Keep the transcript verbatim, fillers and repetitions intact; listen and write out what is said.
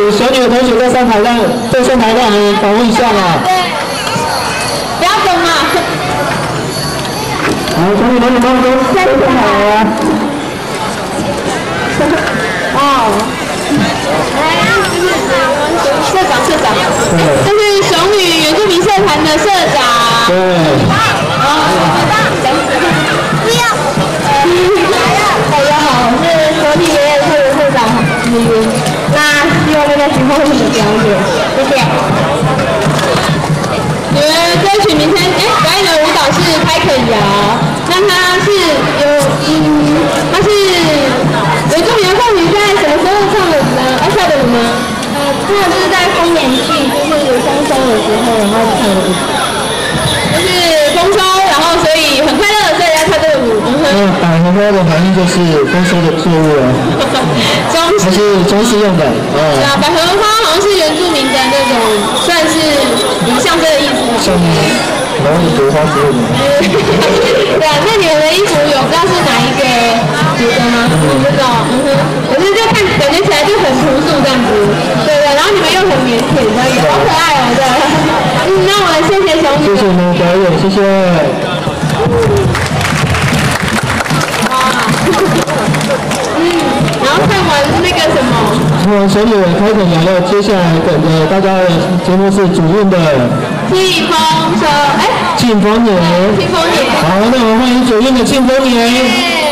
小女的同学在上台让在上台让我们访问一下嘛。 对，不要动嘛。 好，小女同学帮我都都站好啊。 哦。来，社长，社长，这是雄女原住民社团的社长。 对。 哦，不要。大家好，我是国体爷爷社的社长李云。那希望大家喜欢我们的表演，谢谢。你们歌曲名称，哎，表演的舞蹈是拍肯摇，那它是有，嗯，它是原住民的妇女在什么时候唱的呢？要跳的舞呢？呃，通常就是在丰年祭，就是有丰收的时候，然后唱的舞。就是丰收，然后所以很快乐，所以要跳这个舞。 那百合花的含义就是丰收的作物哦。 装饰。 还是装饰用的。哦。 对啊，百合花好像是原住民的那种，算是象征的意思。 像然后菊花之类的。 对啊，那你们的衣服有不知道是哪一个族的吗？不知道，嗯哼。可是就看感觉起来就很朴素这样子，对对。然后你们又很腼腆，这样好可爱哦，对。嗯，那我们谢谢熊女。 谢谢你们的表演，谢谢。 哇。嗯，然后看完那个什么。 看完小女开垦摇了，接下来等着大家的节目是主任的。 庆丰收，哎， 庆丰年， 庆丰年。 好，那我们欢迎主任的庆丰年。